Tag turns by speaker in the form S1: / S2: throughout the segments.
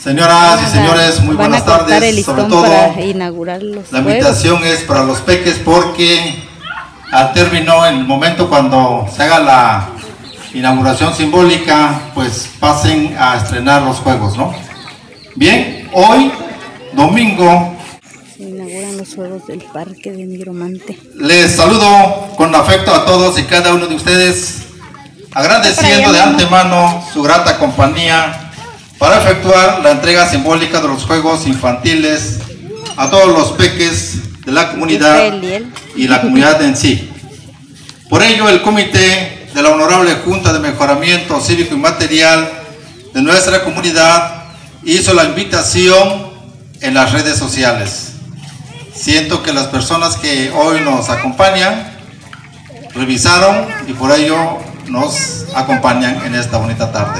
S1: Señoras y señores, muy buenas tardes. Sobre todo,
S2: para inaugurar los
S1: la invitación es para los peques porque al término, en el momento cuando se haga la inauguración simbólica, pues pasen a estrenar los juegos, ¿no? Bien, hoy, domingo,
S2: se inauguran los juegos del Parque de Nigromante.
S1: Les saludo con afecto a todos y cada uno de ustedes, agradeciendo de antemano su grata compañía para efectuar la entrega simbólica de los juegos infantiles a todos los peques de la comunidad y la comunidad en sí. Por ello, el comité de la Honorable Junta de Mejoramiento Cívico y Material de nuestra comunidad hizo la invitación en las redes sociales. Siento que las personas que hoy nos acompañan revisaron y por ello nos acompañan en esta bonita tarde.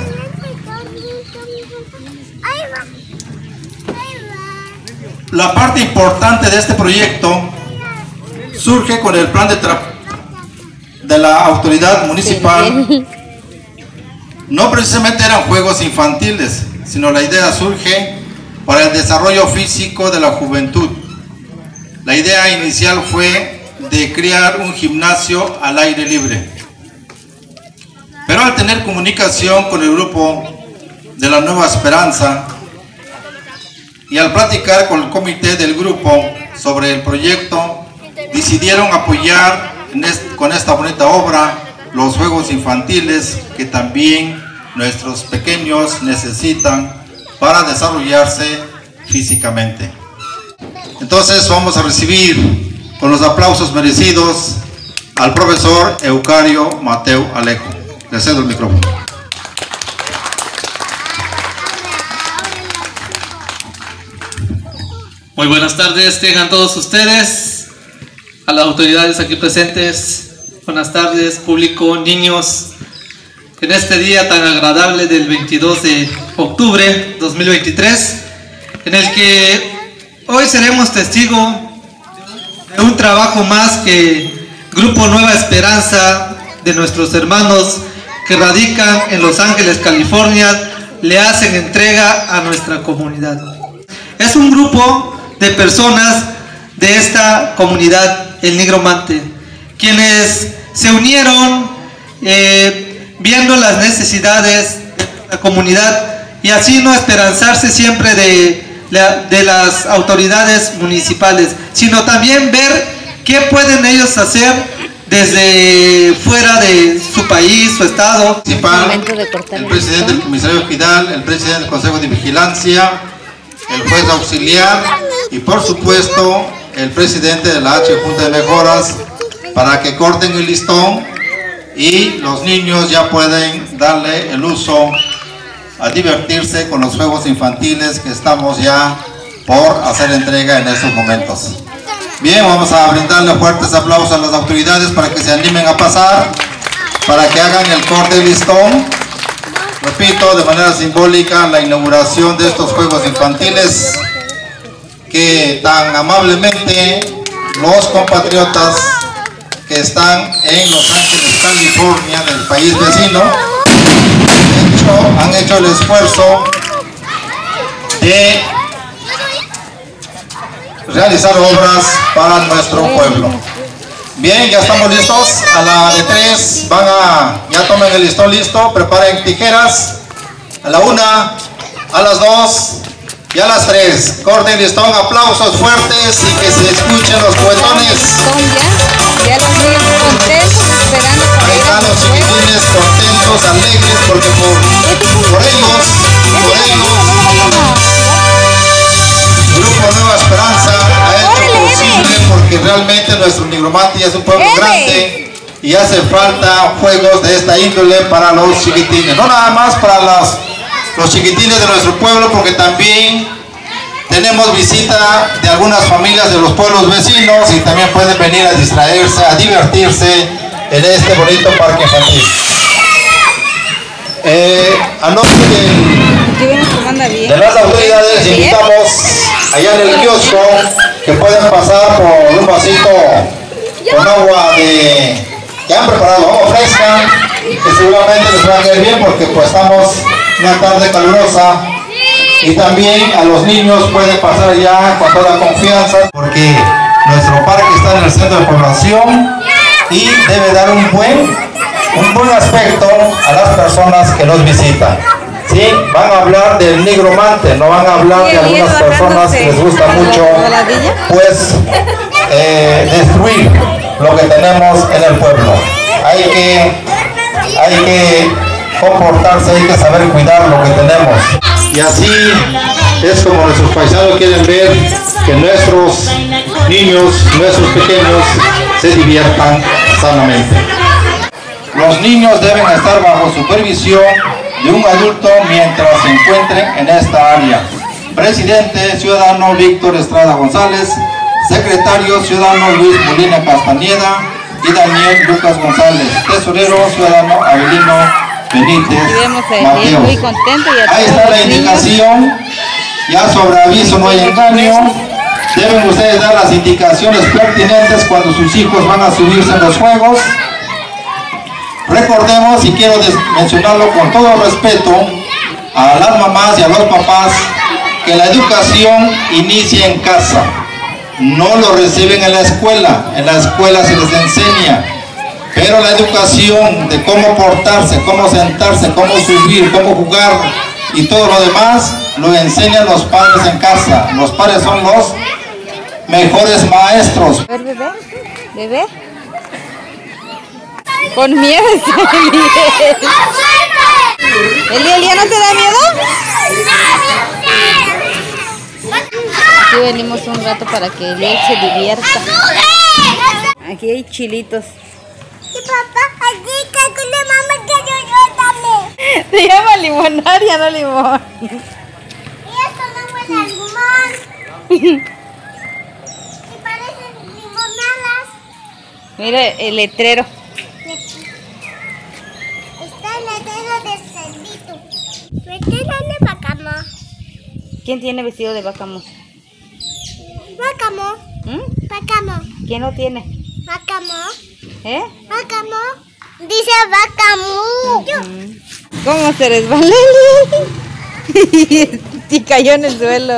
S1: La parte importante de este proyecto surge con el plan de la autoridad municipal. No precisamente eran juegos infantiles, sino la idea surge para el desarrollo físico de la juventud. La idea inicial fue de crear un gimnasio al aire libre. Pero al tener comunicación con el grupo de la Nueva Esperanza y al platicar con el comité del grupo sobre el proyecto, decidieron apoyar con esta bonita obra los juegos infantiles que también nuestros pequeños necesitan para desarrollarse físicamente. Entonces vamos a recibir con los aplausos merecidos al profesor Eucario Mateo Alejo. Le cedo el micrófono.
S3: Muy buenas tardes, tengan todos ustedes, a las autoridades aquí presentes. Buenas tardes, público, niños. En este día tan agradable del 22 de octubre 2023, en el que hoy seremos testigos de un trabajo más que Grupo Nueva Esperanza de nuestros hermanos que radican en Los Ángeles, California, le hacen entrega a nuestra comunidad. Es un grupo de personas de esta comunidad, el Nigromante, quienes se unieron viendo las necesidades de la comunidad y así no esperanzarse siempre de las autoridades municipales, sino también ver qué pueden ellos hacer desde fuera de su país, su estado.
S1: El presidente del comisario Ejidal, el presidente del Consejo de Vigilancia, el juez auxiliar y por supuesto el presidente de la Junta de Mejoras, para que corten el listón y los niños ya pueden darle el uso a divertirse con los juegos infantiles que estamos ya por hacer entrega en estos momentos. Bien, vamos a brindarle fuertes aplausos a las autoridades para que se animen a pasar, para que hagan el corte del listón. Repito, de manera simbólica, la inauguración de estos juegos infantiles que tan amablemente los compatriotas que están en Los Ángeles, California, del país vecino, han hecho el esfuerzo de realizar obras para nuestro pueblo. Bien, ya estamos listos. A la de 3 ya tomen el listón listo, preparen tijeras. A la 1, a las 2 y a las 3. Corten el listón, aplausos fuertes y que se escuchen los juguetones.
S2: Ya los niños contentos esperando.
S1: Ahí están los chiquitines contentos, alegres, porque por ellos, Grupo Nueva Esperanza ha hecho posible, porque realmente nuestro Nigromante ya es un pueblo grande y hace falta juegos de esta índole para los chiquitines. No nada más para los chiquitines de nuestro pueblo, porque también tenemos visita de algunas familias de los pueblos vecinos y también pueden venir a distraerse, a divertirse en este bonito parque infantil. A nombre de las autoridades invitamos allá en el kiosco que pueden pasar por un vasito con agua que han preparado, agua fresca, que seguramente les va a caer bien porque pues estamos una tarde calurosa Y también a los niños pueden pasar ya con toda confianza, porque nuestro parque está en el centro de población y debe dar un buen aspecto a las personas que nos visitan. ¿Sí? Van a hablar del nigromante, no van a hablar de algunas personas que les gusta mucho pues destruir lo que tenemos en el pueblo. Hay que comportarse, hay que saber cuidar lo que tenemos. Y así es como nuestros paisanos quieren ver que nuestros niños, nuestros pequeños se diviertan sanamente. Los niños deben estar bajo supervisión de un adulto mientras se encuentren en esta área. Presidente ciudadano Víctor Estrada González, secretario ciudadano Luis Molina Castañeda y Daniel Lucas González, tesorero ciudadano Avelino Benítez Mateos.
S2: Muy contento.
S1: Ahí está la indicación, ya sobre aviso no hay engaño. Deben ustedes dar las indicaciones pertinentes cuando sus hijos van a subirse en los juegos. Recordemos, y quiero mencionarlo con todo respeto a las mamás y a los papás, que la educación inicia en casa. No lo reciben en la escuela se les enseña, pero la educación de cómo portarse, cómo sentarse, cómo subir, cómo jugar y todo lo demás, lo enseñan los padres en casa. Los padres son los mejores maestros.
S2: A ver, bebé, bebé. Con miedo está Eliel. ¿Ya no te da miedo? Aquí venimos un rato para que Eliel se divierta. Aquí hay chilitos.
S4: Y papá, aquí que le mamá que yo también.
S2: Se llama limonaria, no limón.
S4: Y esto no huele a limón. Y parecen limonadas.
S2: Mira el letrero.
S4: Está el letrero de cerdito. Vestido de bacamo.
S2: ¿Quién tiene vestido de bacamo?
S4: Bacamo. Bacamo.
S2: ¿Quién lo tiene?
S4: Bacamo.
S2: ¿Eh?
S4: Bacamo. Dice bacamo.
S2: ¿Cómo se resbaló? Y cayó en el suelo.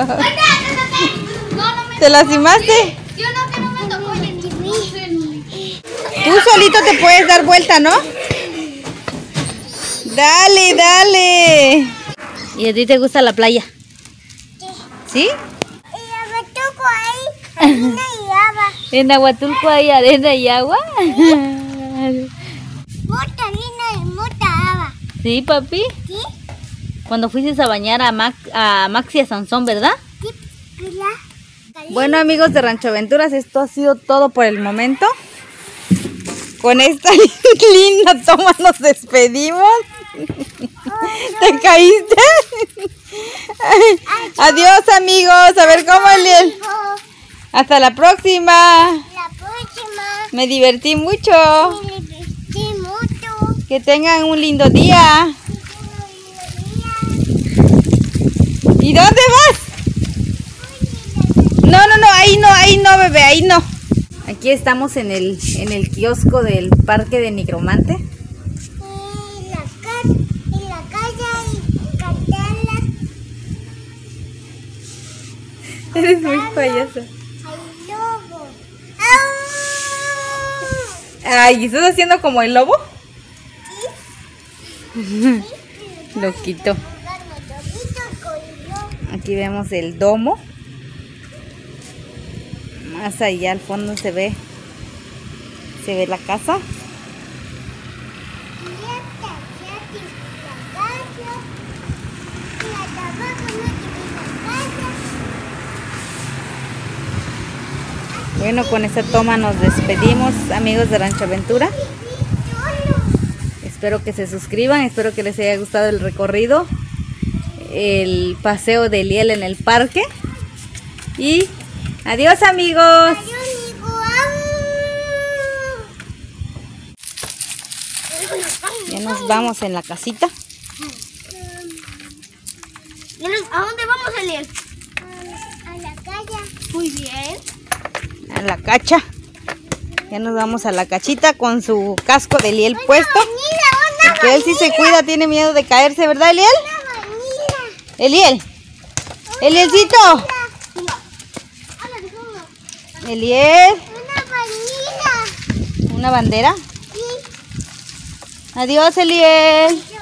S2: ¿Te lastimaste?
S4: Yo no, que no me tocó.
S2: Tú solito te puedes dar vuelta, ¿no? Dale, dale. ¿Y a ti te gusta la playa? ¿Sí? ¿En Aguatulco hay arena y agua? ¿Sí, papi?
S4: ¿Sí?
S2: Cuando fuiste a bañar a Maxi y a Sansón, ¿verdad?
S4: Sí.
S2: Bueno, amigos de Rancho Aventuras, esto ha sido todo por el momento. Con esta linda toma nos despedimos. ¿Te caíste? Adiós, amigos. A ver cómo Eliel. Hasta la próxima. Me divertí mucho. Que tengan un lindo día. ¿Y dónde vas? No, ahí no, bebé, ahí no. Aquí estamos en el kiosco del parque de Nigromante.
S4: En la calle hay cartelas.
S2: Eres muy payasa.
S4: Hay lobo.
S2: Ay, ¿estás haciendo como el lobo? Loquito. Aquí vemos el domo. Más allá al fondo se ve la casa. Bueno, con esta toma nos despedimos, amigos de Rancho Aventura. Espero que se suscriban, espero que les haya gustado el recorrido, el paseo de Eliel en el parque. Y adiós, amigos. Ya nos vamos en la casita.
S4: ¿A dónde vamos, Eliel? A la calle. Muy bien.
S2: A la cacha. Ya nos vamos a la cachita con su casco de Eliel puesto. Porque él sí se cuida, tiene miedo de caerse, ¿verdad, Eliel? Eliel, Elielcito. Eliel.
S4: Una bandera.
S2: ¿Una bandera?
S4: Sí.
S2: Adiós, Eliel.